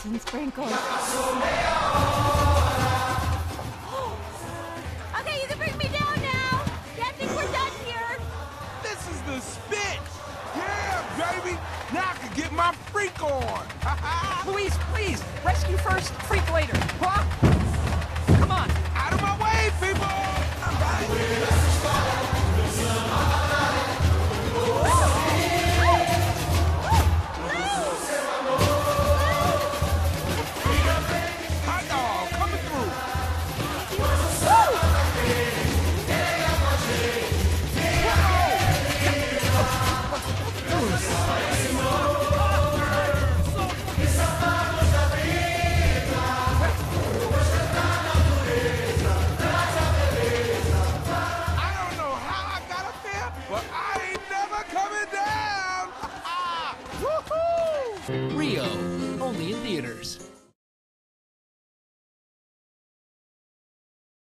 and sprinkles. Okay, you can bring me down now. Yeah, I think we're done here. This is the spit! Yeah, baby! Now I can get my freak on! Luis, please! Rescue first, freak later. Huh? Come on! Out of my way, people! I'm right. Hot dog coming through. I don't know how I got up there, but I ain't never coming down! Woohoo! Rio, only in theaters.